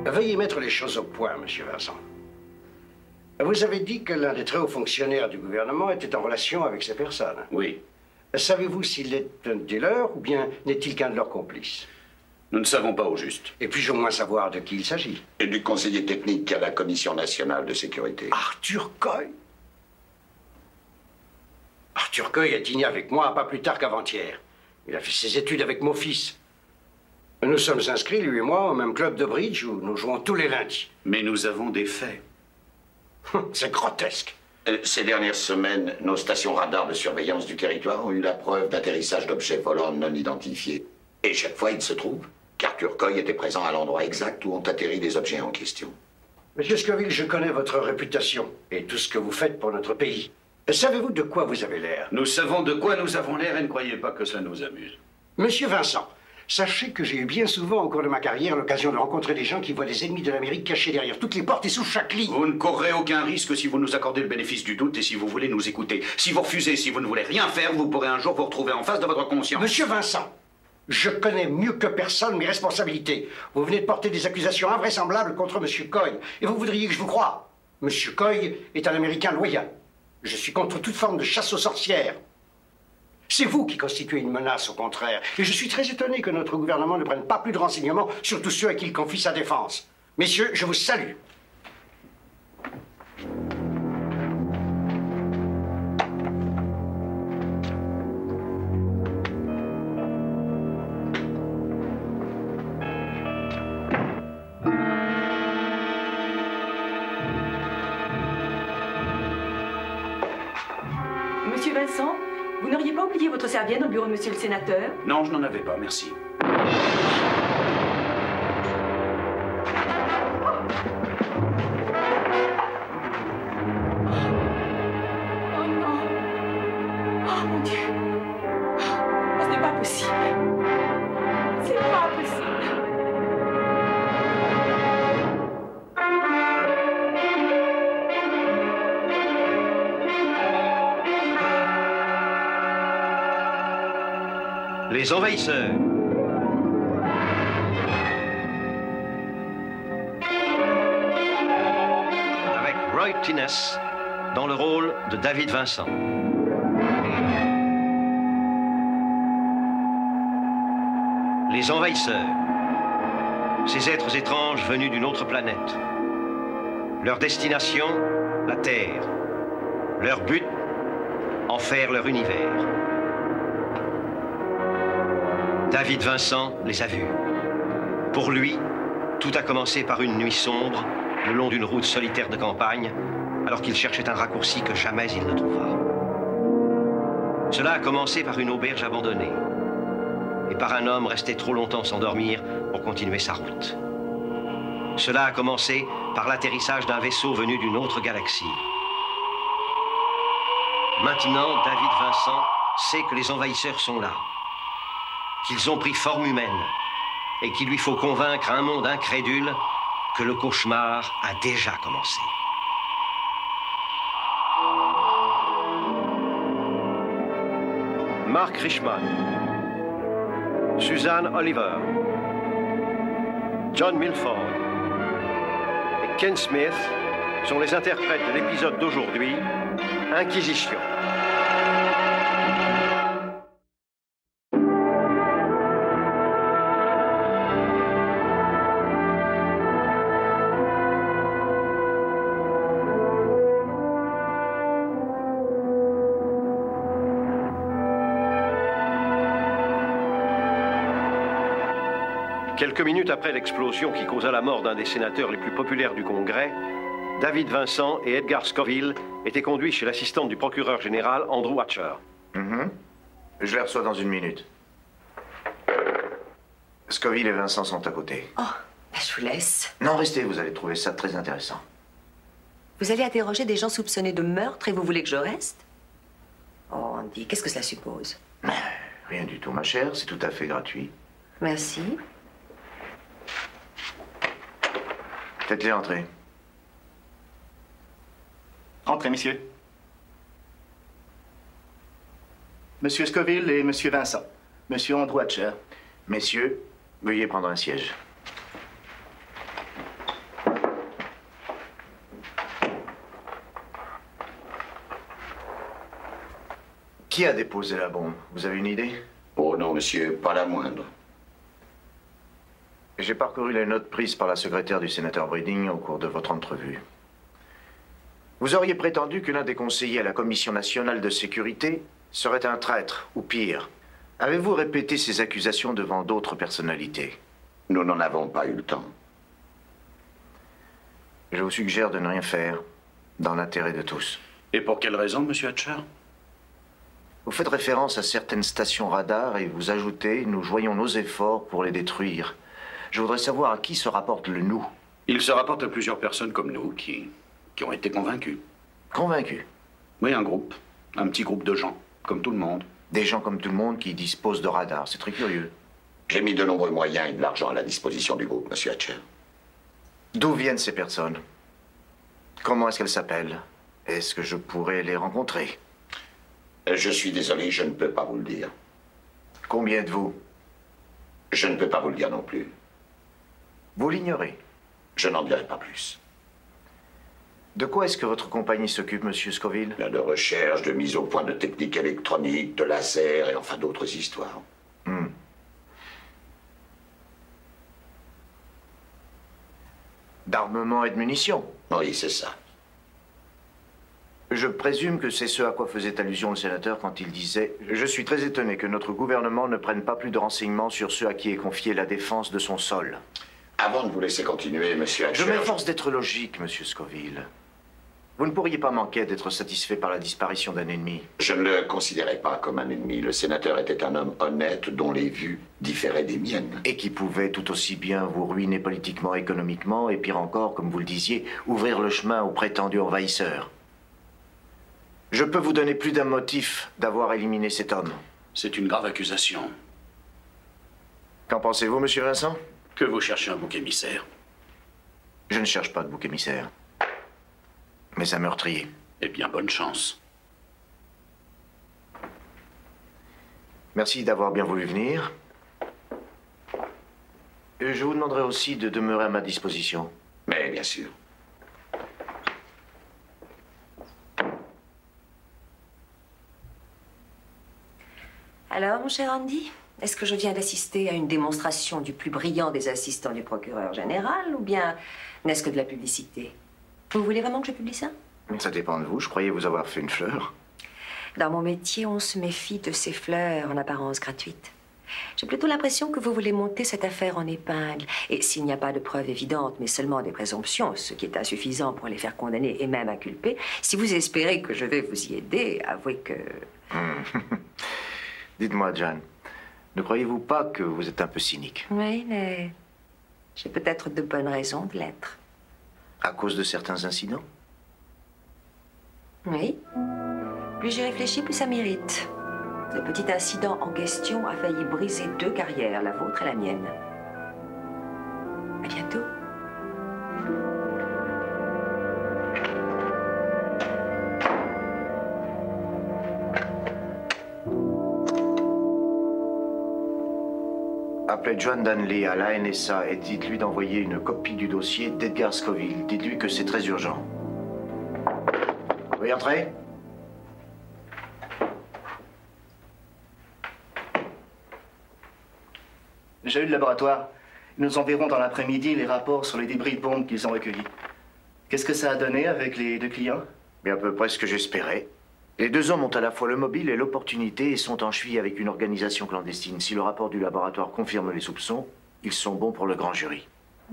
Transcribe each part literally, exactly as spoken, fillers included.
Veuillez mettre les choses au point, Monsieur Vincent. Vous avez dit que l'un des très hauts fonctionnaires du gouvernement était en relation avec ces personnes. Oui. Savez-vous s'il est un dealer ou bien n'est-il qu'un de leurs complices? Nous ne savons pas au juste. Et puis-je au moins savoir de qui il s'agit? Et du conseiller technique à la Commission nationale de sécurité. Arthur Coy? Arthur Coy est dîné avec moi pas plus tard qu'avant-hier. Il a fait ses études avec mon fils. Nous sommes inscrits, lui et moi, au même club de bridge où nous jouons tous les lundis. Mais nous avons des faits. C'est grotesque. Euh, ces dernières semaines, nos stations radars de surveillance du territoire ont eu la preuve d'atterrissage d'objets volants non identifiés. Et chaque fois, il se trouve qu'Arthur Coy était présent à l'endroit exact où ont atterri les objets en question. Monsieur Scoville, je connais votre réputation et tout ce que vous faites pour notre pays. Savez-vous de quoi vous avez l'air? Nous savons de quoi nous avons l'air et ne croyez pas que cela nous amuse. Monsieur Vincent, sachez que j'ai eu bien souvent au cours de ma carrière l'occasion de rencontrer des gens qui voient des ennemis de l'Amérique cachés derrière toutes les portes et sous chaque lit. Vous ne courrez aucun risque si vous nous accordez le bénéfice du doute et si vous voulez nous écouter. Si vous refusez, si vous ne voulez rien faire, vous pourrez un jour vous retrouver en face de votre conscience. Monsieur Vincent, je connais mieux que personne mes responsabilités. Vous venez de porter des accusations invraisemblables contre Monsieur Coy et vous voudriez que je vous croie. Monsieur Coy est un Américain loyal. Je suis contre toute forme de chasse aux sorcières. C'est vous qui constituez une menace, au contraire. Et je suis très étonné que notre gouvernement ne prenne pas plus de renseignements sur tous ceux à qui il confie sa défense. Messieurs, je vous salue. Monsieur Vincent, vous n'auriez pas oublié votre serviette au bureau de monsieur le sénateur? Non, je n'en avais pas, merci. Oh non! Oh mon Dieu! Oh, ce n'est pas possible! C'est pas possible! Les envahisseurs. Avec Roy Tines dans le rôle de David Vincent. Les envahisseurs. Ces êtres étranges venus d'une autre planète. Leur destination, la Terre. Leur but, en faire leur univers. David Vincent les a vus. Pour lui, tout a commencé par une nuit sombre, le long d'une route solitaire de campagne, alors qu'il cherchait un raccourci que jamais il ne trouva. Cela a commencé par une auberge abandonnée, et par un homme resté trop longtemps sans dormir pour continuer sa route. Cela a commencé par l'atterrissage d'un vaisseau venu d'une autre galaxie. Maintenant, David Vincent sait que les envahisseurs sont là, qu'ils ont pris forme humaine et qu'il lui faut convaincre un monde incrédule que le cauchemar a déjà commencé. Mark Richman, Suzanne Oliver, John Milford et Ken Smith sont les interprètes de l'épisode d'aujourd'hui, Inquisition. Quelques minutes après l'explosion qui causa la mort d'un des sénateurs les plus populaires du Congrès, David Vincent et Edgar Scoville étaient conduits chez l'assistante du procureur général, Andrew Hatcher. Mm-hmm. Je les reçois dans une minute. Scoville et Vincent sont à côté. Oh, bah je vous laisse. Non, restez, vous allez trouver ça très intéressant. Vous allez interroger des gens soupçonnés de meurtre et vous voulez que je reste? Oh, Andy, qu'est-ce que cela suppose? Rien du tout, ma chère, c'est tout à fait gratuit. Merci. Faites-les entrer. Entrez, messieurs. Monsieur Scoville et Monsieur Vincent. Monsieur Andrew Hatcher. Messieurs, veuillez prendre un siège. Qui a déposé la bombe? Vous avez une idée? Oh non, monsieur, pas la moindre. J'ai parcouru les notes prises par la secrétaire du sénateur Breeding au cours de votre entrevue. Vous auriez prétendu que l'un des conseillers à la Commission nationale de sécurité serait un traître, ou pire. Avez-vous répété ces accusations devant d'autres personnalités? Nous n'en avons pas eu le temps. Je vous suggère de ne rien faire, dans l'intérêt de tous. Et pour quelle raison, monsieur Hatcher? Vous faites référence à certaines stations radar et vous ajoutez « Nous joignons nos efforts pour les détruire ». Je voudrais savoir à qui se rapporte le « nous ». Il se rapporte à plusieurs personnes comme nous qui, qui ont été convaincus. Convaincus? Oui, un groupe. Un petit groupe de gens, comme tout le monde. Des gens comme tout le monde qui disposent de radars. C'est très curieux. J'ai mis de nombreux moyens et de l'argent à la disposition du groupe, monsieur Hatcher. D'où viennent ces personnes? Comment est-ce qu'elles s'appellent? Est-ce que je pourrais les rencontrer? Je suis désolé, je ne peux pas vous le dire. Combien êtes-vous? Je ne peux pas vous le dire non plus. Vous l'ignorez? Je n'en dirai pas plus. De quoi est-ce que votre compagnie s'occupe, monsieur Scoville? De recherche, de mise au point de techniques électroniques, de lasers et enfin d'autres histoires. Hmm. D'armement et de munitions? Oui, c'est ça. Je présume que c'est ce à quoi faisait allusion le sénateur quand il disait « Je suis très étonné que notre gouvernement ne prenne pas plus de renseignements sur ceux à qui est confiée la défense de son sol. » Avant de vous laisser continuer, monsieur Hatcher... Je m'efforce d'être logique, monsieur Scoville. Vous ne pourriez pas manquer d'être satisfait par la disparition d'un ennemi. Je ne le considérais pas comme un ennemi. Le sénateur était un homme honnête dont les vues différaient des miennes. Et qui pouvait tout aussi bien vous ruiner politiquement, économiquement, et pire encore, comme vous le disiez, ouvrir le chemin aux prétendus envahisseurs. Je peux vous donner plus d'un motif d'avoir éliminé cet homme. C'est une grave accusation. Qu'en pensez-vous, monsieur Vincent? Que vous cherchez un bouc émissaire. Je ne cherche pas de bouc émissaire. Mais un meurtrier. Eh bien, bonne chance. Merci d'avoir bien voulu venir. Et je vous demanderai aussi de demeurer à ma disposition. Mais bien sûr. Alors, mon cher Andy, est-ce que je viens d'assister à une démonstration du plus brillant des assistants du procureur général, ou bien n'est-ce que de la publicité? Vous voulez vraiment que je publie ça? Ça dépend de vous. Je croyais vous avoir fait une fleur. Dans mon métier, on se méfie de ces fleurs en apparence gratuites. J'ai plutôt l'impression que vous voulez monter cette affaire en épingle. Et s'il n'y a pas de preuves évidentes, mais seulement des présomptions, ce qui est insuffisant pour les faire condamner et même inculper, si vous espérez que je vais vous y aider, avouez que... Dites-moi, John, ne croyez-vous pas que vous êtes un peu cynique? Oui, mais j'ai peut-être de bonnes raisons de l'être. À cause de certains incidents? Oui. Plus j'y réfléchis, plus ça m'irrite. Le petit incident en question a failli briser deux carrières, la vôtre et la mienne. À bientôt. Appelez John Danley à l'A N S A et dites-lui d'envoyer une copie du dossier d'Edgar Scoville. Dites-lui que c'est très urgent. Veuillez entrer. J'ai eu le laboratoire. Ils nous enverront dans l'après-midi les rapports sur les débris de bombes qu'ils ont recueillis. Qu'est-ce que ça a donné avec les deux clients? Mais à peu près ce que j'espérais. Les deux hommes ont à la fois le mobile et l'opportunité et sont en cheville avec une organisation clandestine. Si le rapport du laboratoire confirme les soupçons, ils sont bons pour le grand jury.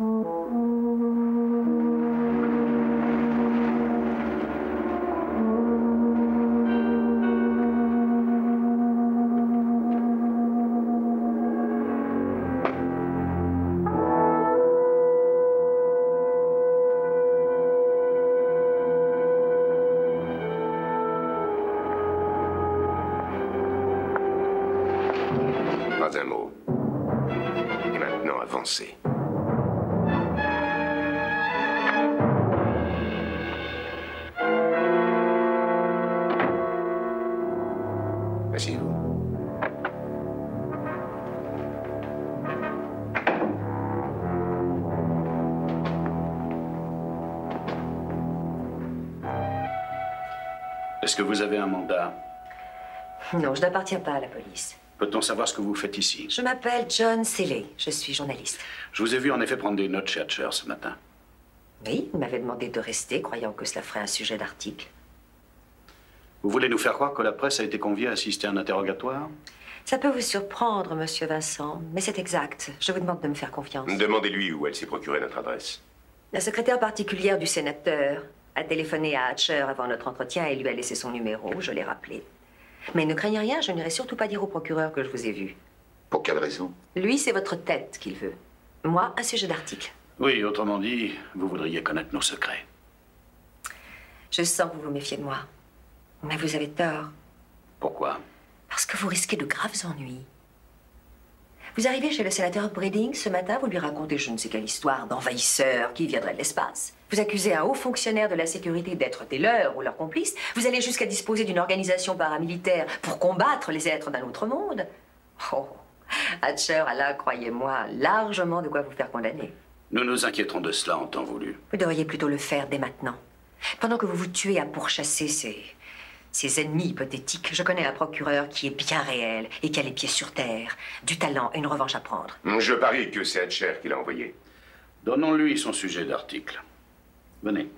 Pas un mot. Et maintenant, avancez. Asseyez-vous. Est-ce que vous avez un mandat? Non, je n'appartiens pas à la police. Peut-on savoir ce que vous faites ici? Je m'appelle John Seeley. Je suis journaliste. Je vous ai vu en effet prendre des notes chez Hatcher ce matin. Oui, il m'avait demandé de rester, croyant que cela ferait un sujet d'article. Vous voulez nous faire croire que la presse a été conviée à assister à un interrogatoire? Ça peut vous surprendre, monsieur Vincent, mais c'est exact. Je vous demande de me faire confiance. Demandez-lui où elle s'est procuré notre adresse. La secrétaire particulière du sénateur a téléphoné à Hatcher avant notre entretien et lui a laissé son numéro. Je l'ai rappelé. Mais ne craignez rien, je n'irai surtout pas dire au procureur que je vous ai vu. Pour quelle raison? Lui, c'est votre tête qu'il veut. Moi, un sujet d'article. Oui, autrement dit, vous voudriez connaître nos secrets. Je sens que vous vous méfiez de moi. Mais vous avez tort. Pourquoi? Parce que vous risquez de graves ennuis. Vous arrivez chez le sénateur Breding ce matin, vous lui racontez je ne sais quelle histoire d'envahisseur qui viendrait de l'espace. Vous accusez un haut fonctionnaire de la sécurité d'être des leurs ou leurs complices. Vous allez jusqu'à disposer d'une organisation paramilitaire pour combattre les êtres d'un autre monde. Oh, Hatcher a là, croyez-moi, largement de quoi vous faire condamner. Nous nous inquiéterons de cela en temps voulu. Vous devriez plutôt le faire dès maintenant. Pendant que vous vous tuez à pourchasser ces... ces ennemis hypothétiques, je connais un procureur qui est bien réel et qui a les pieds sur terre, du talent et une revanche à prendre. Je parie que c'est Hatcher qui l'a envoyé. Donnons-lui son sujet d'article. Venez.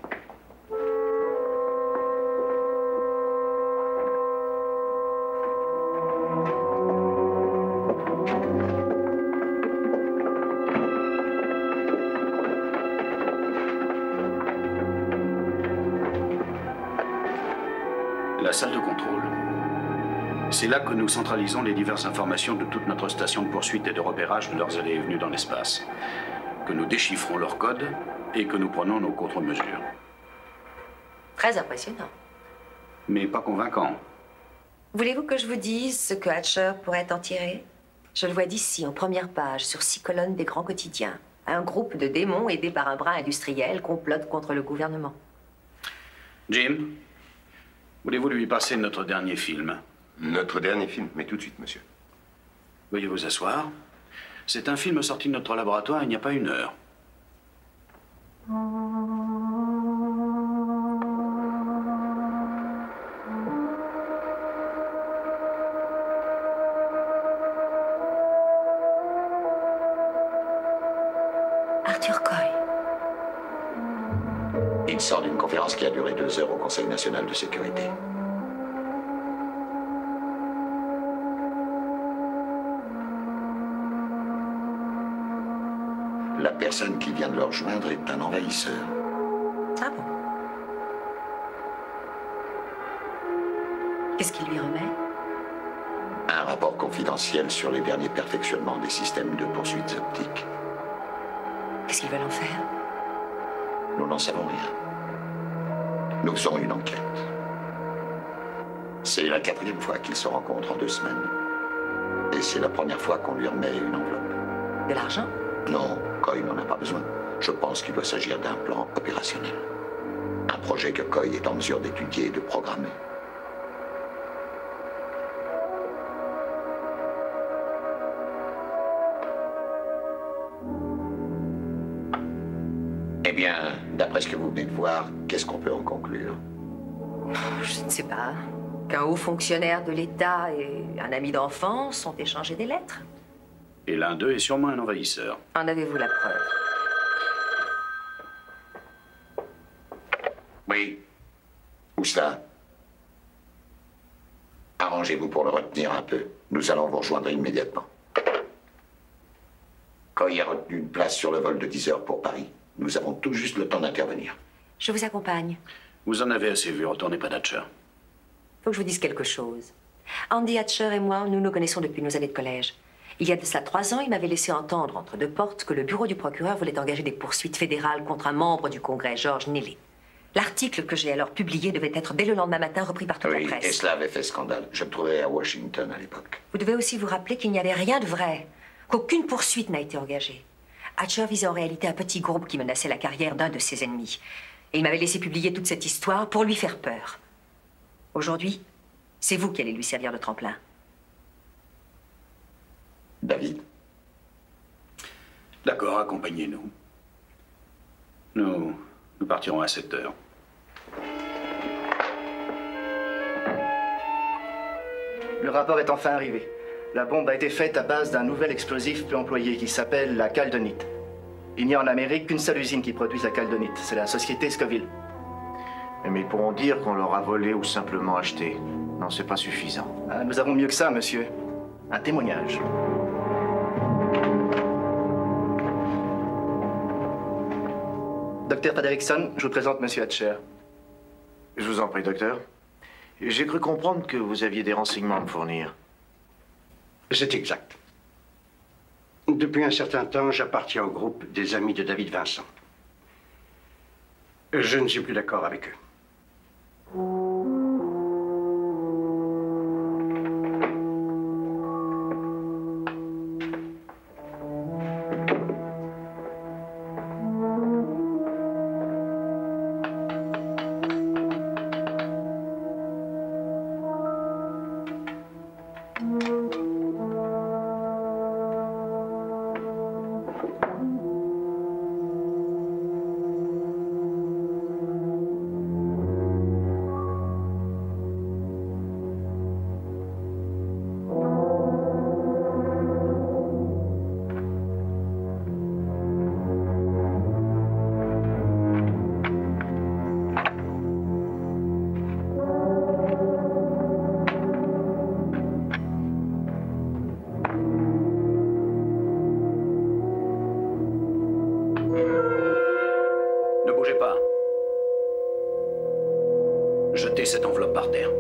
La salle de contrôle. C'est là que nous centralisons les diverses informations de toute notre station de poursuite et de repérage de leurs allées et venues dans l'espace. Que nous déchiffrons leur code et que nous prenons nos contre-mesures. Très impressionnant. Mais pas convaincant. Voulez-vous que je vous dise ce que Hatcher pourrait en tirer? Je le vois d'ici, en première page, sur six colonnes des grands quotidiens. Un groupe de démons aidés par un bras industriel complote contre le gouvernement. Jim, voulez-vous lui passer notre dernier film? Notre dernier film, mais tout de suite, monsieur. Veuillez vous asseoir. C'est un film sorti de notre laboratoire il n'y a pas une heure. Arthur Coy. Il sort d'une conférence qui a duré deux heures au Conseil national de sécurité. La personne qui vient de le rejoindre est un envahisseur. Ah bon? Qu'est-ce qu'il lui remet? Un rapport confidentiel sur les derniers perfectionnements des systèmes de poursuites optiques. Qu'est-ce qu'ils veulent en faire? Nous n'en savons rien. Nous faisons une enquête. C'est la quatrième fois qu'ils se rencontrent en deux semaines. Et c'est la première fois qu'on lui remet une enveloppe. De l'argent? Non, Coy n'en a pas besoin. Je pense qu'il doit s'agir d'un plan opérationnel. Un projet que Coy est en mesure d'étudier et de programmer. Eh bien, d'après ce que vous venez de voir, qu'est-ce qu'on peut en conclure? Je ne sais pas. Qu'un haut fonctionnaire de l'État et un ami d'enfance ont échangé des lettres. Et l'un d'eux est sûrement un envahisseur. En avez-vous la preuve? Oui. Où cela? Arrangez-vous pour le retenir un peu. Nous allons vous rejoindre immédiatement. Coy a retenu une place sur le vol de dix heures pour Paris. Nous avons tout juste le temps d'intervenir. Je vous accompagne. Vous en avez assez vu, retournez pas d'Hatcher. Faut que je vous dise quelque chose. Andy Hatcher et moi, nous nous connaissons depuis nos années de collège. Il y a de cela trois ans, il m'avait laissé entendre entre deux portes que le bureau du procureur voulait engager des poursuites fédérales contre un membre du Congrès, George Neely. L'article que j'ai alors publié devait être dès le lendemain matin repris par toute Oui, la presse. et cela avait fait scandale. Je me trouvais à Washington à l'époque. Vous devez aussi vous rappeler qu'il n'y avait rien de vrai, qu'aucune poursuite n'a été engagée. Hatcher visait en réalité un petit groupe qui menaçait la carrière d'un de ses ennemis. Et il m'avait laissé publier toute cette histoire pour lui faire peur. Aujourd'hui, c'est vous qui allez lui servir de tremplin. David? D'accord, accompagnez-nous. Nous, nous partirons à sept heures. Le rapport est enfin arrivé. La bombe a été faite à base d'un nouvel explosif peu employé qui s'appelle la caldonite. Il n'y a en Amérique qu'une seule usine qui produit la caldonite. C'est la société Scoville. Mais ils pourront dire qu'on leur a volé ou simplement acheté. Non, c'est pas suffisant. Ah, nous avons mieux que ça, monsieur. Un témoignage. Docteur Frederickson, je vous présente monsieur Hatcher. Je vous en prie, docteur. J'ai cru comprendre que vous aviez des renseignements à me fournir. C'est exact. Depuis un certain temps, j'appartiens au groupe des amis de David Vincent. Je ne suis plus d'accord avec eux. Jetez cette enveloppe par terre.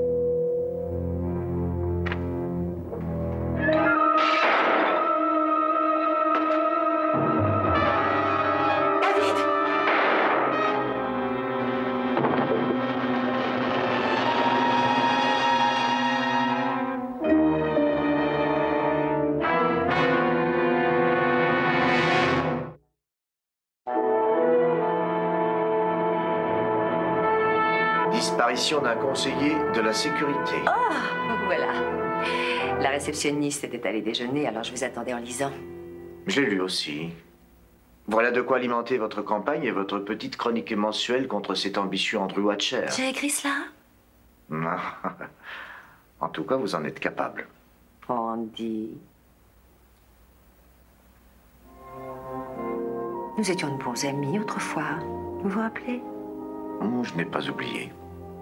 Disparition d'un conseiller de la sécurité. Oh, voilà. La réceptionniste était allée déjeuner, alors je vous attendais en lisant. J'ai lu aussi. Voilà de quoi alimenter votre campagne et votre petite chronique mensuelle contre cet ambitieux Andrew Hatcher. J'ai écrit cela? Non. En tout cas, vous en êtes capable. Andy. Nous étions de bons amis autrefois. Vous vous rappelez? Oh, je n'ai pas oublié.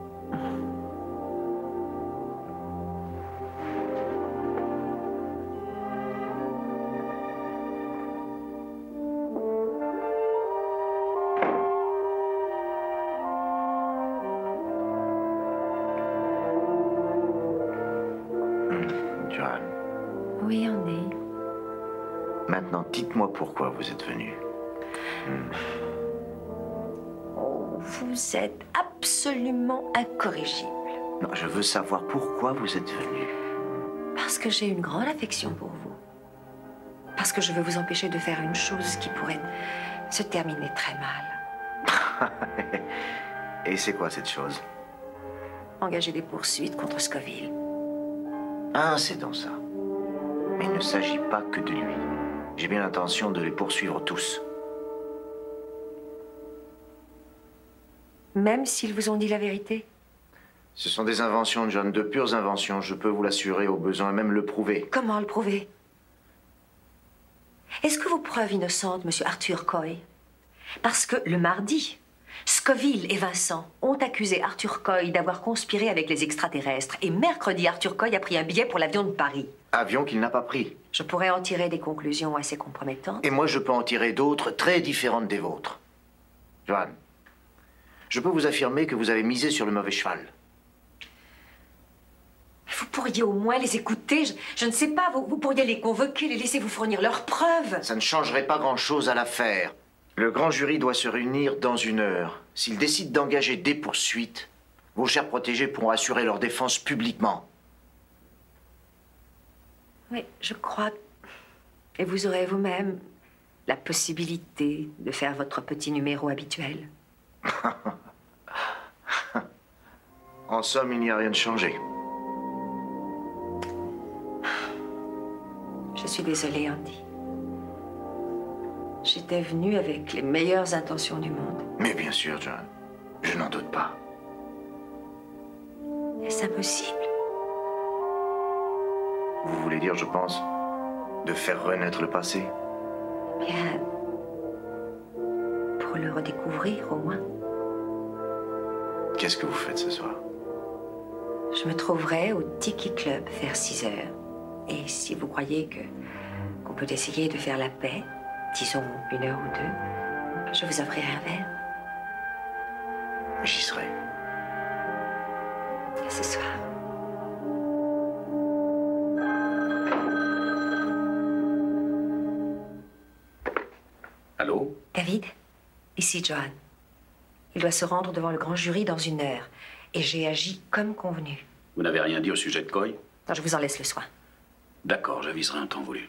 Joan. Oui, on est. Maintenant, dites-moi pourquoi vous êtes venu. Hmm. Vous êtes absolument incorrigible. Non, je veux savoir pourquoi vous êtes venu. Parce que j'ai une grande affection pour vous. Parce que je veux vous empêcher de faire une chose qui pourrait se terminer très mal. Et c'est quoi cette chose? Engager des poursuites contre Scoville. Ah, c'est donc ça. Mais il ne s'agit pas que de lui. J'ai bien l'intention de les poursuivre tous. Même s'ils vous ont dit la vérité? Ce sont des inventions de John, de pures inventions. Je peux vous l'assurer, au besoin même le prouver. Comment le prouver? Est-ce que vos preuves innocentes, monsieur Arthur Coy? Parce que le mardi, Scoville et Vincent ont accusé Arthur Coy d'avoir conspiré avec les extraterrestres. Et mercredi, Arthur Coy a pris un billet pour l'avion de Paris. Avion qu'il n'a pas pris. Je pourrais en tirer des conclusions assez compromettantes. Et moi, je peux en tirer d'autres très différentes des vôtres. Joanne, je peux vous affirmer que vous avez misé sur le mauvais cheval. Vous pourriez au moins les écouter. Je, je ne sais pas, vous, vous pourriez les convoquer, les laisser vous fournir leurs preuves. Ça ne changerait pas grand-chose à l'affaire. Le grand jury doit se réunir dans une heure. S'il décide d'engager des poursuites, vos chers protégés pourront assurer leur défense publiquement. Oui, je crois. Et vous aurez vous-même la possibilité de faire votre petit numéro habituel. En somme, il n'y a rien de changé. Je suis désolée, Andy. J'étais venue avec les meilleures intentions du monde. Mais bien sûr, John. Je n'en doute pas. Est-ce impossible? Vous voulez dire, je pense, de faire renaître le passé? Bien, pour le redécouvrir au moins. Qu'est-ce que vous faites ce soir? Je me trouverai au Tiki Club vers six heures. Et si vous croyez que qu'on peut essayer de faire la paix, disons une heure ou deux, je vous offrirai un verre. J'y serai. À ce soir. Allô? David, ici Johan. Il doit se rendre devant le grand jury dans une heure. Et j'ai agi comme convenu. Vous n'avez rien dit au sujet de Coy? Non, je vous en laisse le soin. D'accord, j'aviserai un temps voulu.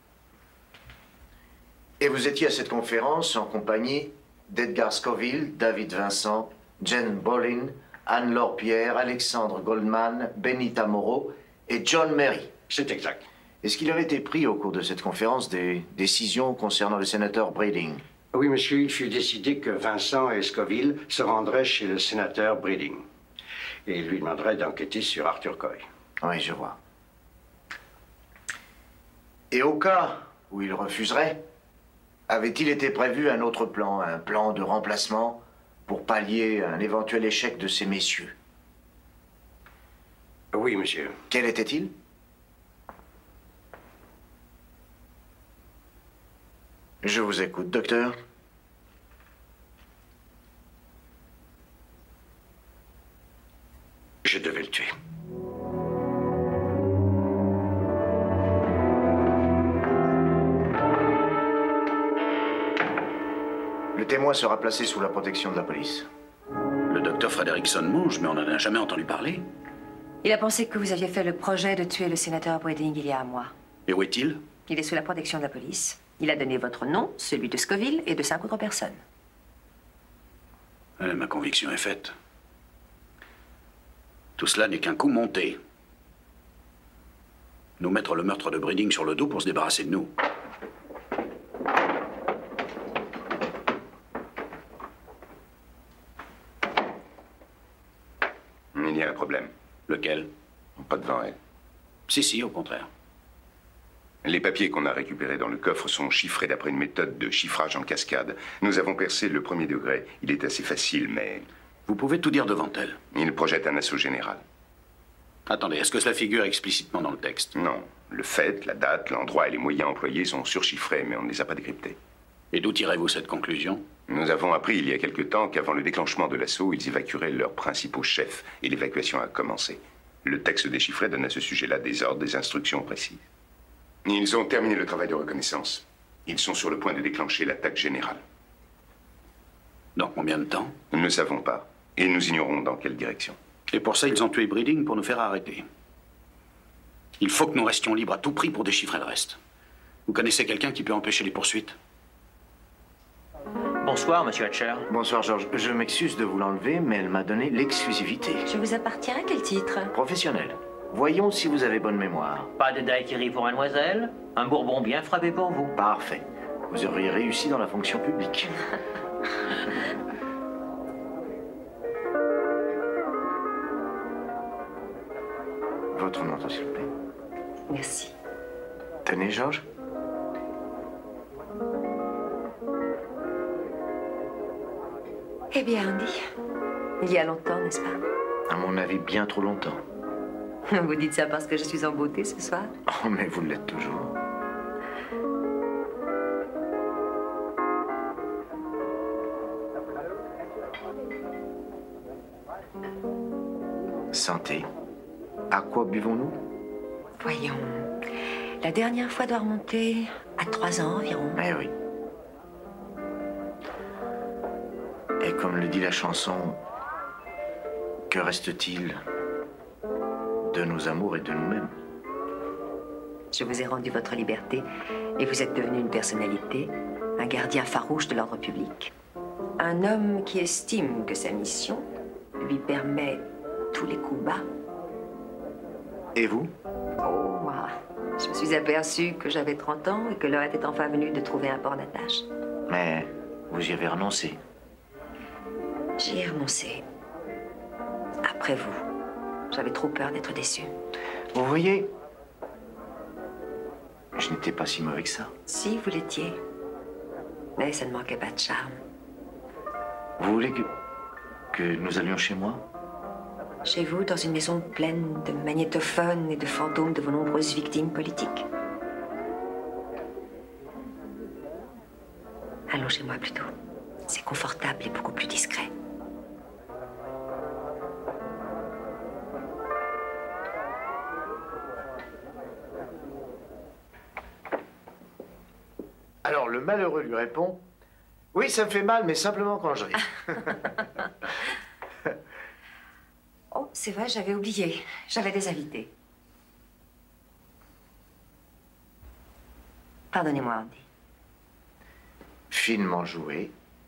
Et vous étiez à cette conférence en compagnie d'Edgar Scoville, David Vincent, Jen Bolin, Anne-Laure Pierre, Alexandre Goldman, Benita Moreau et John Merry. C'est exact. Est-ce qu'il avait été pris au cours de cette conférence des décisions concernant le sénateur Breeding? Oui, monsieur, il fut décidé que Vincent et Scoville se rendraient chez le sénateur Breeding. Et il lui demanderait d'enquêter sur Arthur Coy. Oui, je vois. Et au cas où il refuserait, avait-il été prévu un autre plan, un plan de remplacement pour pallier un éventuel échec de ces messieurs? Oui, monsieur. Quel était-il? Je vous écoute, docteur. Je devais le tuer. Le témoin sera placé sous la protection de la police. Le docteur Frederickson mange, mais on n'en a jamais entendu parler. Il a pensé que vous aviez fait le projet de tuer le sénateur Breeding il y a un mois. Et où est-il? Il est sous la protection de la police. Il a donné votre nom, celui de Scoville et de cinq autres personnes. Euh, ma conviction est faite. Tout cela n'est qu'un coup monté. Nous mettre le meurtre de Breeding sur le dos pour se débarrasser de nous. Il y a un problème. Lequel? Pas devant elle. Si, si, au contraire. Les papiers qu'on a récupérés dans le coffre sont chiffrés d'après une méthode de chiffrage en cascade. Nous avons percé le premier degré. Il est assez facile, mais... Vous pouvez tout dire devant elle. Il projette un assaut général. Attendez, est-ce que cela figure explicitement dans le texte? Non. Le fait, la date, l'endroit et les moyens employés sont surchiffrés, mais on ne les a pas décryptés. Et d'où tirez-vous cette conclusion? Nous avons appris il y a quelque temps qu'avant le déclenchement de l'assaut, ils évacueraient leurs principaux chefs, et l'évacuation a commencé. Le texte déchiffré donne à ce sujet-là des ordres, des instructions précises. Ils ont terminé le travail de reconnaissance. Ils sont sur le point de déclencher l'attaque générale. Dans combien de temps? Nous ne savons pas, et nous ignorons dans quelle direction. Et pour ça, ils ont tué Breeding pour nous faire arrêter. Il faut que nous restions libres à tout prix pour déchiffrer le reste. Vous connaissez quelqu'un qui peut empêcher les poursuites? Bonsoir, monsieur Hatcher. Bonsoir, Georges. Je m'excuse de vous l'enlever, mais elle m'a donné l'exclusivité. Je vous appartiens à quel titre? Professionnel. Voyons si vous avez bonne mémoire. Pas de daiquiri pour mademoiselle? Un bourbon bien frappé pour vous. Parfait. Vous auriez réussi dans la fonction publique. Votre nom, s'il vous plaît. Merci. Tenez, Georges. Eh bien, Andy, il y a longtemps, n'est-ce pas? À mon avis, bien trop longtemps. Vous dites ça parce que je suis en beauté ce soir? Oh, mais vous l'êtes toujours. Santé. À quoi buvons-nous? Voyons. La dernière fois doit remonter à trois ans environ. Eh oui. Et comme le dit la chanson, que reste-t-il de nos amours et de nous-mêmes? Je vous ai rendu votre liberté et vous êtes devenu une personnalité, un gardien farouche de l'ordre public. Un homme qui estime que sa mission lui permet tous les coups bas. Et vous? Oh, moi, je me suis aperçue que j'avais trente ans et que l'heure était enfin venue de trouver un port d'attache. Mais vous y avez renoncé. J'y ai renoncé. Après vous. J'avais trop peur d'être déçue. Vous voyez, Je n'étais pas si mauvais que ça. Si, vous l'étiez. Mais ça ne manquait pas de charme. Vous voulez que... que nous allions chez moi? Chez vous, dans une maison pleine de magnétophones et de fantômes de vos nombreuses victimes politiques. Allons chez moi plutôt. C'est confortable et beaucoup plus discret. Alors, le malheureux lui répond: oui, ça me fait mal, mais simplement quand je ris. Oh, c'est vrai, j'avais oublié. J'avais des invités. Pardonnez-moi, Andy. Finement joué.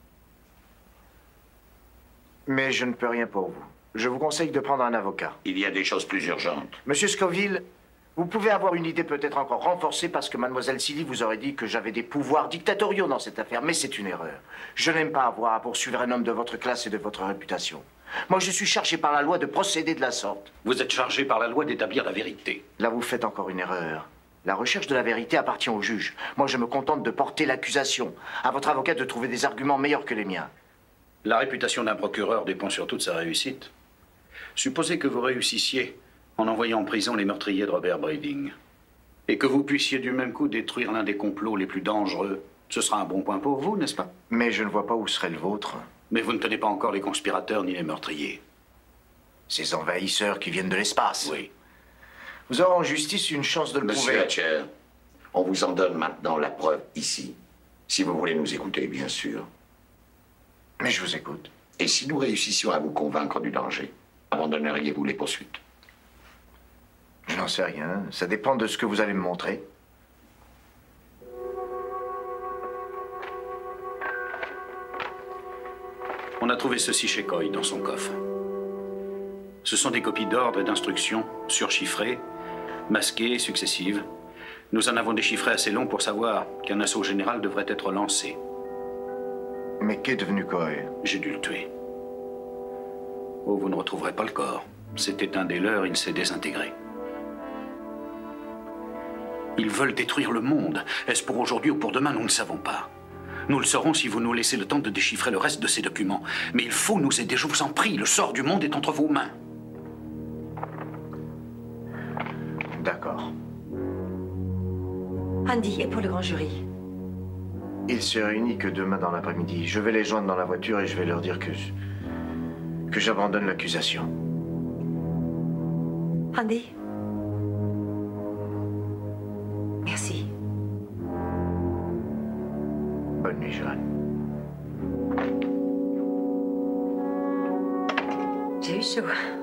Mais je ne peux rien pour vous. Je vous conseille de prendre un avocat. Il y a des choses plus urgentes. Monsieur Scoville, vous pouvez avoir une idée peut-être encore renforcée parce que mademoiselle Silly vous aurait dit que j'avais des pouvoirs dictatoriaux dans cette affaire, mais c'est une erreur. Je n'aime pas avoir à poursuivre un homme de votre classe et de votre réputation. Moi, je suis chargé par la loi de procéder de la sorte. Vous êtes chargé par la loi d'établir la vérité. Là, vous faites encore une erreur. La recherche de la vérité appartient au juge. Moi, je me contente de porter l'accusation. À votre avocat de trouver des arguments meilleurs que les miens. La réputation d'un procureur dépend surtout de sa réussite. Supposez que vous réussissiez en envoyant en prison les meurtriers de Robert Brading, et que vous puissiez du même coup détruire l'un des complots les plus dangereux. Ce sera un bon point pour vous, n'est-ce pas? Mais je ne vois pas où serait le vôtre. Mais vous ne tenez pas encore les conspirateurs ni les meurtriers. Ces envahisseurs qui viennent de l'espace. Oui. Vous aurez en justice une chance de le Monsieur prouver. Hatcher, on vous en donne maintenant la preuve ici. Si vous voulez nous écouter, bien sûr. Mais je vous écoute. Et si nous réussissions à vous convaincre du danger, abandonneriez-vous les poursuites? Je n'en sais rien. Ça dépend de ce que vous allez me montrer. On a trouvé ceci chez Coy, dans son coffre. Ce sont des copies d'ordres et d'instructions, surchiffrées, masquées, successives. Nous en avons déchiffré assez long pour savoir qu'un assaut général devrait être lancé. Mais qu'est devenu Coy? J'ai dû le tuer. Oh, vous ne retrouverez pas le corps. C'était un des leurs, il s'est désintégré. Ils veulent détruire le monde. Est-ce pour aujourd'hui ou pour demain? Nous ne savons pas. Nous le saurons si vous nous laissez le temps de déchiffrer le reste de ces documents. Mais il faut nous aider, je vous en prie. Le sort du monde est entre vos mains. D'accord. Andy, et pour le grand jury? Il se réunit que demain dans l'après-midi. Je vais les joindre dans la voiture et je vais leur dire que... que j'abandonne l'accusation. Andy? Merci. Bonne nuit, Joanne. J'ai eu chaud.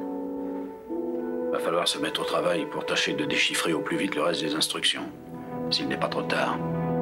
Va falloir se mettre au travail pour tâcher de déchiffrer au plus vite le reste des instructions, s'il n'est pas trop tard.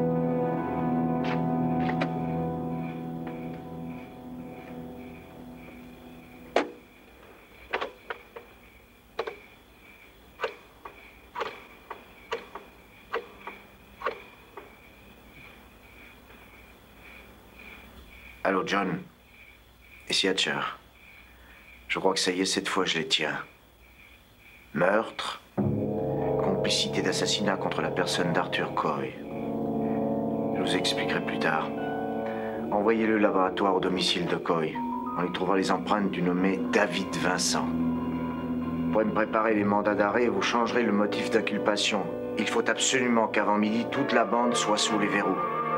Allô, John. Ici Hatcher. Je crois que ça y est, cette fois, je les tiens. Meurtre, complicité d'assassinat contre la personne d'Arthur Coy. Je vous expliquerai plus tard. Envoyez-le au laboratoire au domicile de Coy. On y trouvera les empreintes du nommé David Vincent. Vous pourrez me préparer les mandats d'arrêt et vous changerez le motif d'inculpation. Il faut absolument qu'avant midi, toute la bande soit sous les verrous.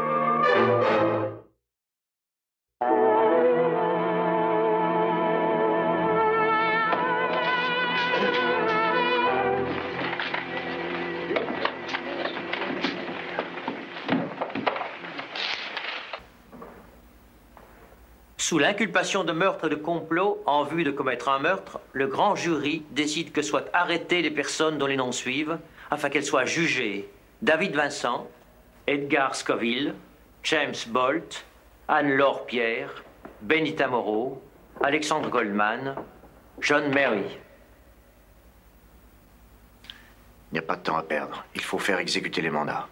Sous l'inculpation de meurtre et de complot en vue de commettre un meurtre, le grand jury décide que soient arrêtées les personnes dont les noms suivent afin qu'elles soient jugées David Vincent, Edgar Scoville, James Bolt, Anne-Laure Pierre, Benita Moreau, Alexandre Goldman, John Mary. Il n'y a pas de temps à perdre. Il faut faire exécuter les mandats.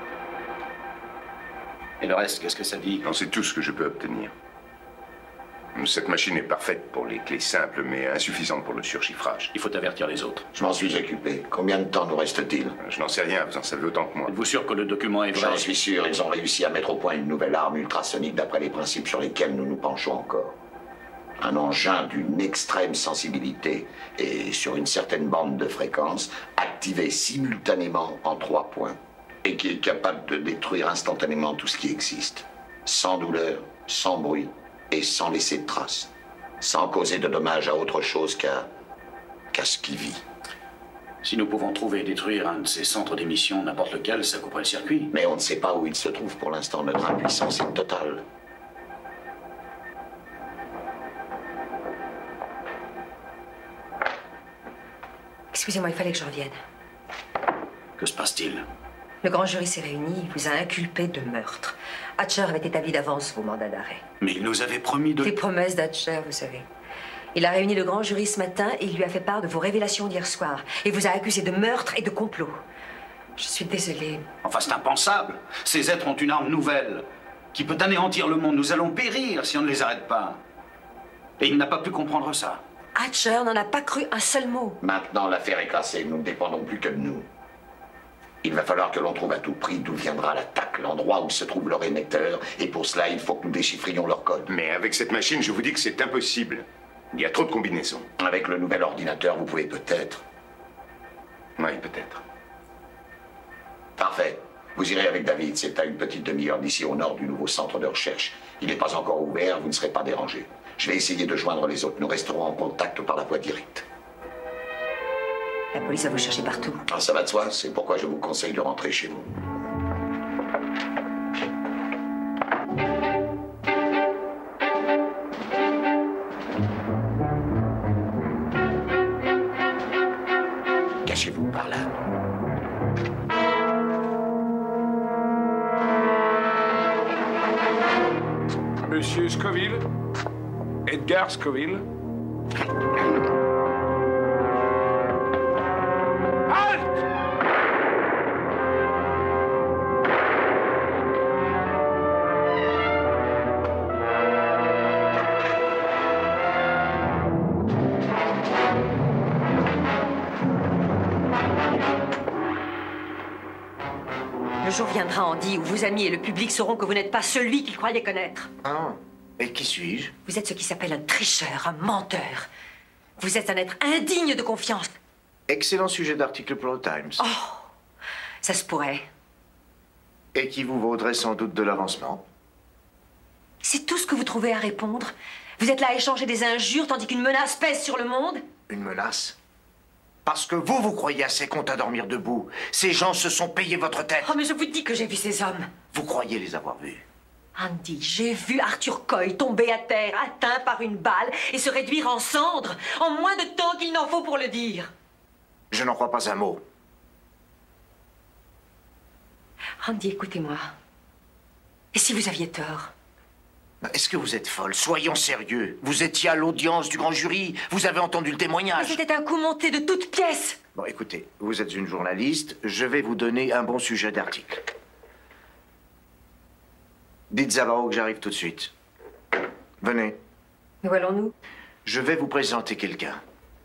Et le reste, qu'est-ce que ça dit? Non, c'est tout ce que je peux obtenir. Cette machine est parfaite pour les clés simples, mais insuffisante pour le surchiffrage. Il faut avertir les autres. Je m'en suis occupé. Combien de temps nous reste-t-il? Je n'en sais rien, vous en savez autant que moi. Êtes-vous sûr que le document est vrai? J'en suis sûr, ils ont réussi à mettre au point une nouvelle arme ultrasonique d'après les principes sur lesquels nous nous penchons encore. Un engin d'une extrême sensibilité et sur une certaine bande de fréquence, activé simultanément en trois points, et qui est capable de détruire instantanément tout ce qui existe, sans douleur, sans bruit, et sans laisser de traces, sans causer de dommages à autre chose qu'à qu'à ce qui vit. Si nous pouvons trouver et détruire un de ces centres d'émission, n'importe lequel, ça couperait le circuit. Mais on ne sait pas où il se trouve pour l'instant. Notre impuissance est totale. Excusez-moi, il fallait que je revienne. Que se passe-t-il? Le grand jury s'est réuni, il vous a inculpé de meurtre. Hatcher avait établi d'avance vos mandats d'arrêt. Mais il nous avait promis de... Les promesses d'Hatcher, vous savez. Il a réuni le grand jury ce matin et il lui a fait part de vos révélations d'hier soir. Et vous a accusé de meurtre et de complot. Je suis désolée. Enfin, c'est impensable. Ces êtres ont une arme nouvelle qui peut anéantir le monde. Nous allons périr si on ne les arrête pas. Et il n'a pas pu comprendre ça. Hatcher n'en a pas cru un seul mot. Maintenant, l'affaire est classée. Nous ne dépendons plus que de nous. Il va falloir que l'on trouve à tout prix d'où viendra l'attaque, l'endroit où se trouve leur émetteur, et pour cela, il faut que nous déchiffrions leur code. Mais avec cette machine, je vous dis que c'est impossible. Il y a trop de combinaisons. Avec le nouvel ordinateur, vous pouvez peut-être. Oui, peut-être. Parfait. Vous irez avec David, c'est à une petite demi-heure d'ici au nord du nouveau centre de recherche. Il n'est pas encore ouvert, vous ne serez pas dérangés. Je vais essayer de joindre les autres. Nous resterons en contact par la voie directe. La police va vous chercher partout. Ah, ça va de soi, c'est pourquoi je vous conseille de rentrer chez vous. Cachez-vous par là. Monsieur Scoville? Edgar Scoville? Le jour viendra, Andy, où vos amis et le public sauront que vous n'êtes pas celui qu'ils croyaient connaître. Ah, et qui suis-je? Vous êtes ce qui s'appelle un tricheur, un menteur. Vous êtes un être indigne de confiance. Excellent sujet d'article pour le Times. Oh, ça se pourrait. Et qui vous vaudrait sans doute de l'avancement. C'est tout ce que vous trouvez à répondre? Vous êtes là à échanger des injures tandis qu'une menace pèse sur le monde? Une menace? Parce que vous, vous croyez à ces comptes à dormir debout. Ces gens se sont payés votre tête. Oh, mais je vous dis que j'ai vu ces hommes. Vous croyez les avoir vus? Andy, j'ai vu Arthur Coy tomber à terre, atteint par une balle, et se réduire en cendres, en moins de temps qu'il n'en faut pour le dire. Je n'en crois pas un mot. Andy, écoutez-moi. Et si vous aviez tort? Est-ce que vous êtes folle? Soyons sérieux. Vous étiez à l'audience du grand jury. Vous avez entendu le témoignage. Mais c'était un coup monté de toutes pièces. Bon, écoutez, vous êtes une journaliste. Je vais vous donner un bon sujet d'article. Dites Zavaro que j'arrive tout de suite. Venez. Où allons-nous? Je vais vous présenter quelqu'un.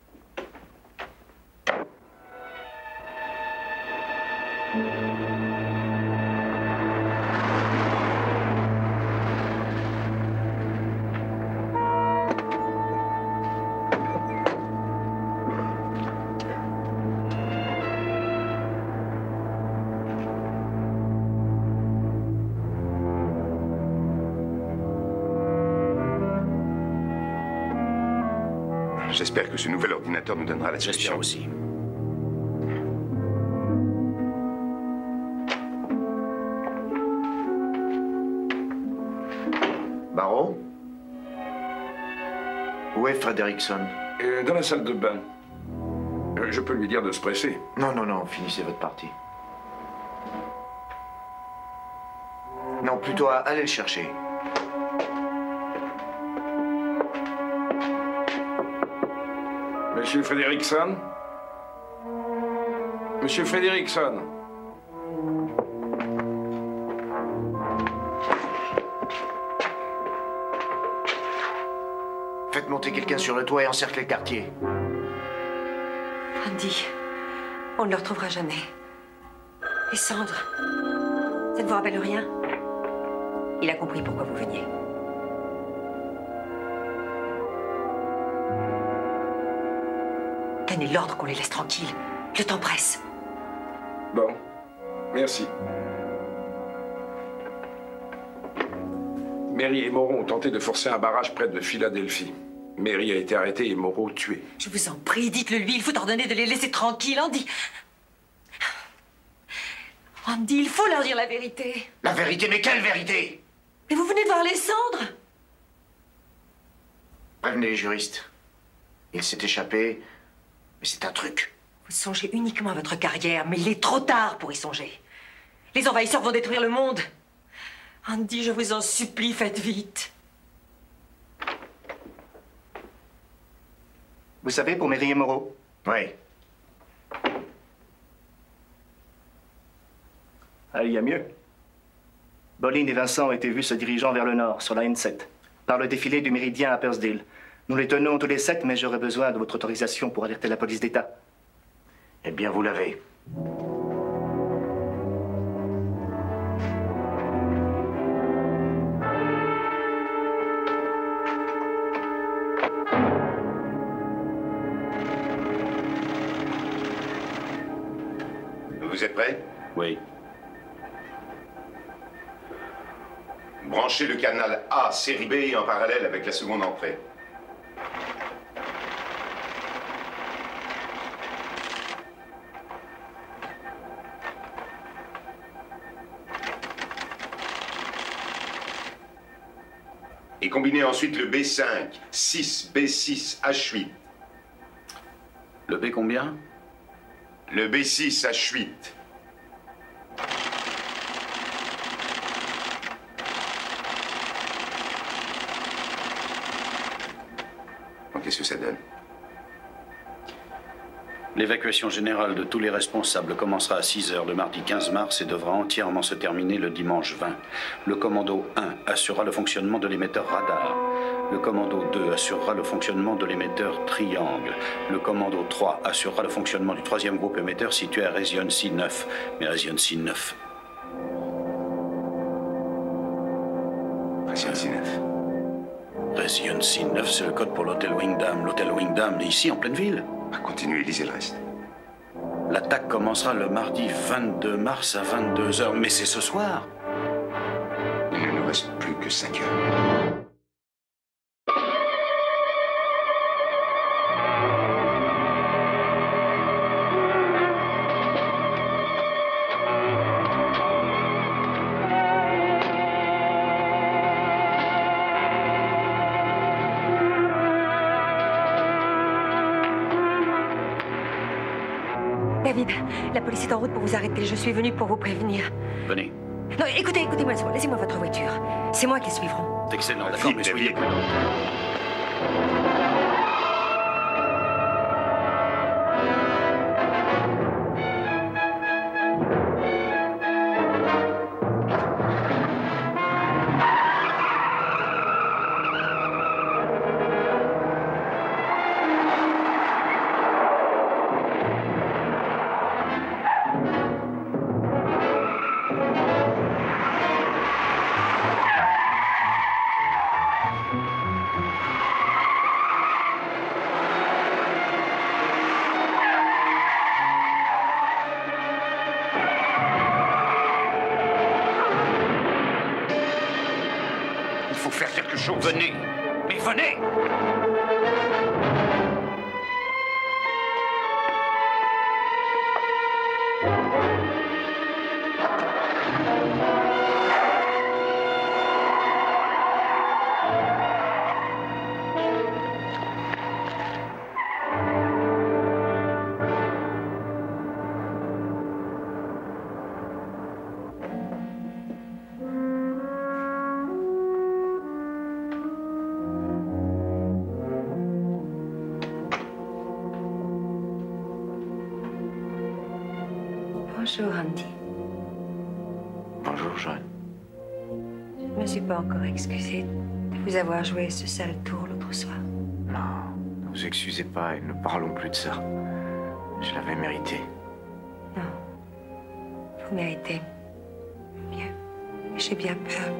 J'espère que ce nouvel ordinateur nous donnera la solution. J'espère aussi. Barrow? Où est Frederickson? Euh, Dans la salle de bain. Euh, je peux lui dire de se presser. Non, non, non, finissez votre partie. Non, plutôt à aller le chercher. Monsieur Frederickson? Monsieur Frederickson? monter quelqu'un sur le toit et encercler le quartier. Andy, on ne le retrouvera jamais. Et Sandre, ça ne vous rappelle rien? Il a compris pourquoi vous veniez. Donnez l'ordre qu'on les laisse tranquilles. Le temps presse. Bon, merci. Mary et Moreau ont tenté de forcer un barrage près de Philadelphie. Mary a été arrêtée et Moreau tué. Je vous en prie, dites-le lui. Il faut ordonner de les laisser tranquilles, Andy. Andy, il faut leur dire la vérité. La vérité, mais quelle vérité? Mais vous venez de voir les cendres. Prévenez les juristes. Il s'est échappé, mais c'est un truc. Vous songez uniquement à votre carrière, mais il est trop tard pour y songer. Les envahisseurs vont détruire le monde. Andy, je vous en supplie, faites vite. Vous savez, pour Mary et Moreau? Oui. Ah, il y a mieux. Bolin et Vincent ont été vus se dirigeant vers le nord, sur la N sept, par le défilé du Méridien à Pursdale. Nous les tenons tous les sept, mais j'aurais besoin de votre autorisation pour alerter la police d'État. Eh bien, vous l'avez. Vous êtes prêts? Oui. Branchez le canal A, série B, en parallèle avec la seconde entrée. Et combinez ensuite le B cinq, six, B six, H huit. Le B combien? Le B six, H huit. Qu'est-ce que ça donne? L'évacuation générale de tous les responsables commencera à six heures le mardi quinze mars et devra entièrement se terminer le dimanche vingt. Le commando un assurera le fonctionnement de l'émetteur radar. Le commando deux assurera le fonctionnement de l'émetteur triangle. Le commando trois assurera le fonctionnement du troisième groupe émetteur situé à Regency neuf. Mais Regency neuf... Regency neuf. Regency neuf, c'est le code pour l'hôtel Wingdam. L'hôtel Wingdam est ici, en pleine ville. Ah, continuez, lisez le reste. L'attaque commencera le mardi vingt-deux mars à vingt-deux heures. Mais c'est ce soir. Il ne nous reste plus que cinq heures. David, la police est en route pour vous arrêter. Je suis venue pour vous prévenir. Venez. Non, écoutez, écoutez-moi, laissez-moi votre voiture. C'est moi qui les suivront. Excellent, d'accord, mais soyez prudents. Venez. Mais venez. Bonjour, Andy. Bonjour, Joanne. Je ne me suis pas encore excusée de vous avoir joué ce sale tour l'autre soir. vous excusez pas et ne parlons plus de ça. Je l'avais mérité. Non. Vous méritez mieux. J'ai bien peur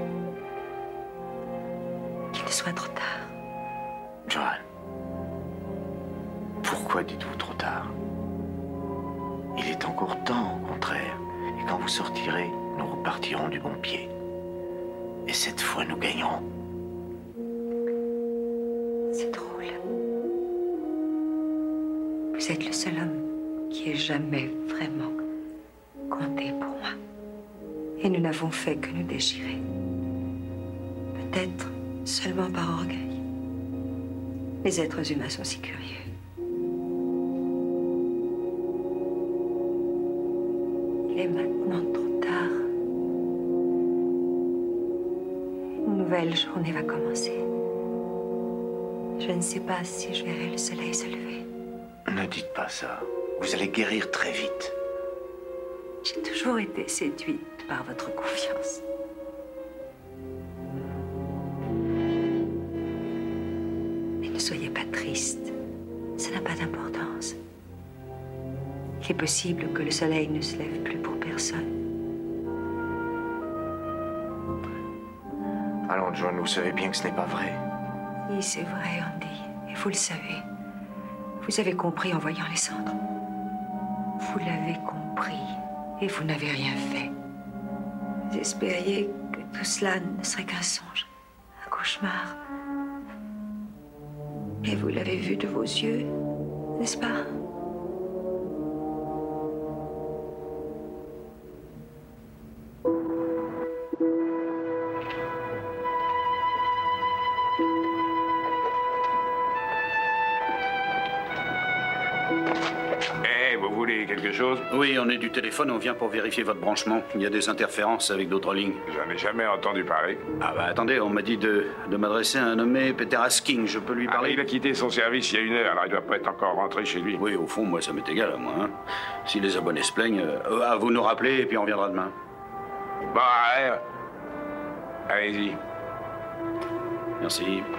qu'il ne soit trop tard. Joanne, pourquoi dites-vous trop tard? Il est encore temps, au contraire. Et quand vous sortirez, nous repartirons du bon pied. Et cette fois, nous gagnerons. C'est drôle. Vous êtes le seul homme qui ait jamais vraiment compté pour moi. Et nous n'avons fait que nous déchirer. Peut-être seulement par orgueil. Les êtres humains sont si curieux. Il est maintenant trop tard. Une nouvelle journée va commencer. Je ne sais pas si je verrai le soleil se lever. Ne dites pas ça. Vous allez guérir très vite. J'ai toujours été séduite par votre confiance. Mais ne soyez pas triste. Ça n'a pas d'importance. Il est possible que le soleil ne se lève plus pour personne. Allons, John, vous savez bien que ce n'est pas vrai. Oui, c'est vrai, Andy. Et vous le savez. Vous avez compris en voyant les cendres. Vous l'avez compris. Et vous n'avez rien fait. Vous espériez que tout cela ne serait qu'un songe, un cauchemar. Et vous l'avez vu de vos yeux, n'est-ce pas? Quelque chose? Oui, on est du téléphone, on vient pour vérifier votre branchement. Il y a des interférences avec d'autres lignes. J'en ai jamais entendu parler. Ah bah attendez, on m'a dit de, de m'adresser à un nommé Peter Asking. Je peux lui parler? Ah, il a quitté son service il y a une heure, alors il doit pas être encore rentré chez lui. Oui, au fond, moi, ça m'est égal à moi. Hein. Si les abonnés se plaignent, euh, ah, vous nous rappelez et puis on viendra demain. Bon, allez. Allez-y. Merci.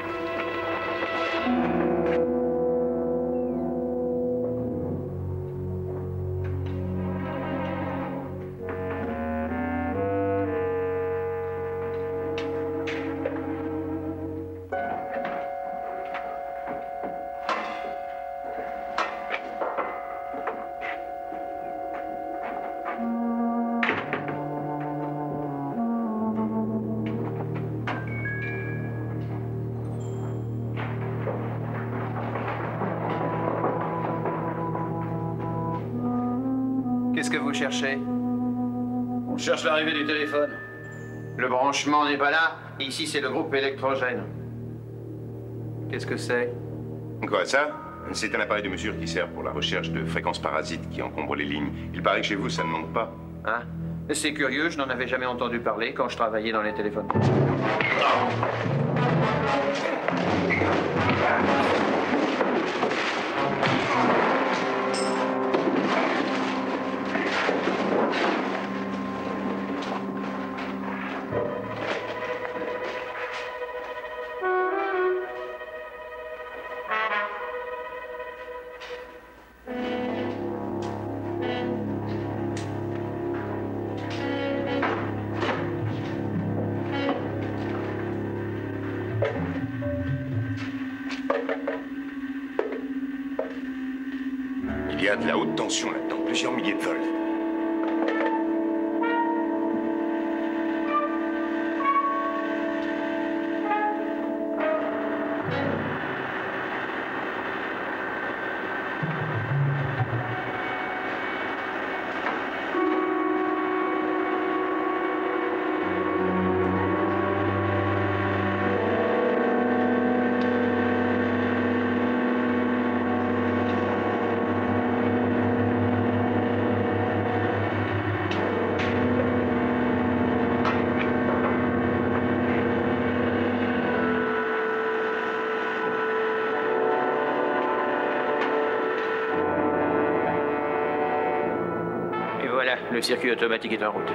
Qu'est-ce que vous cherchez? On cherche l'arrivée du téléphone. Le branchement n'est pas là. Ici, c'est le groupe électrogène. Qu'est-ce que c'est? Quoi, ça? C'est un appareil de mesure qui sert pour la recherche de fréquences parasites qui encombrent les lignes. Il paraît que chez vous, ça ne manque pas. Hein? C'est curieux, je n'en avais jamais entendu parler quand je travaillais dans les téléphones. Il y a de la haute tension là-dedans, plusieurs milliers de volts. Le circuit automatique est en route.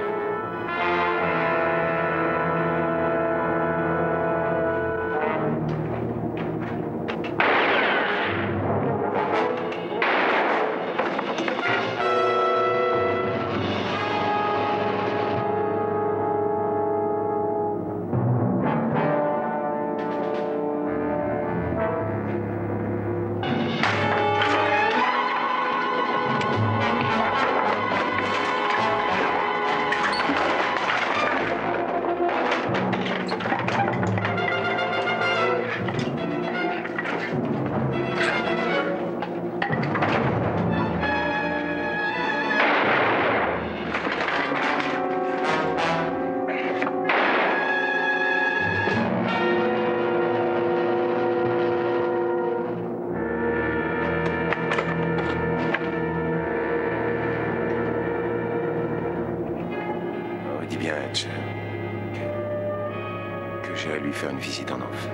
dis bien, Hatcher, que, que j'ai à lui faire une visite en enfer.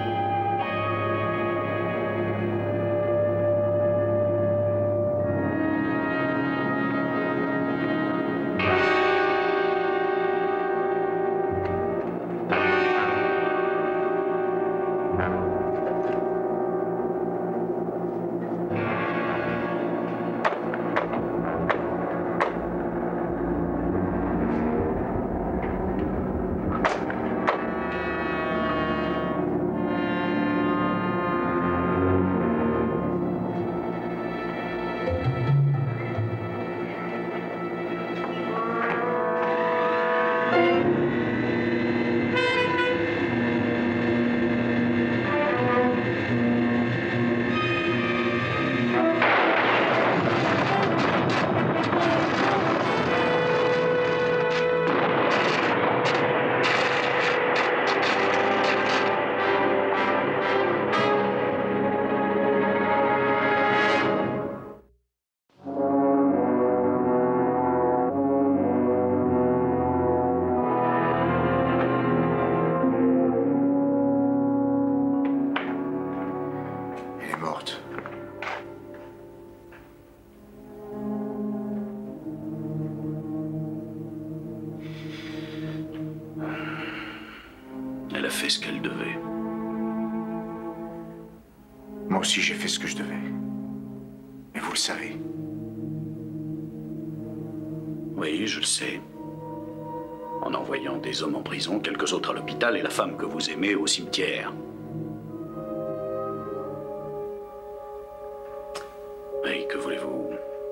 Elle a fait ce qu'elle devait. Moi aussi, j'ai fait ce que je devais. Et vous le savez. Oui, je le sais. En envoyant des hommes en prison, quelques autres à l'hôpital et la femme que vous aimez au cimetière. Oui, que voulez-vous?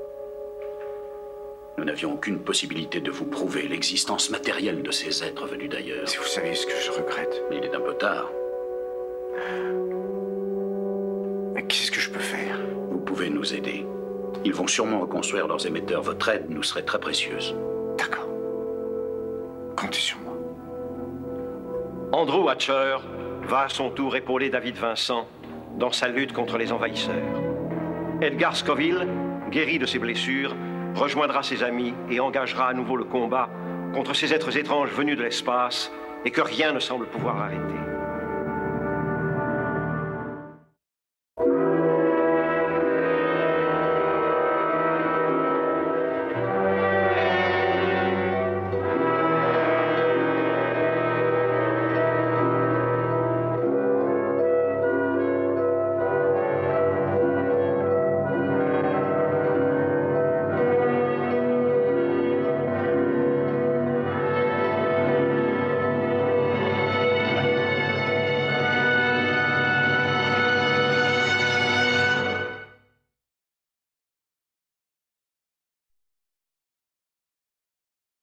Nous n'avions aucune possibilité de vous prouver l'existence matérielle de ces êtres venus d'ailleurs. Si vous saviez ce que je regrette. Mais il est un peu tard. Mais qu'est-ce que je peux faire? Vous pouvez nous aider. Ils vont sûrement reconstruire leurs émetteurs. Votre aide nous serait très précieuse. D'accord. Comptez sur moi. Andrew Hatcher va à son tour épauler David Vincent dans sa lutte contre les envahisseurs. Edgar Scoville, guéri de ses blessures, rejoindra ses amis et engagera à nouveau le combat contre ces êtres étranges venus de l'espace et que rien ne semble pouvoir arrêter.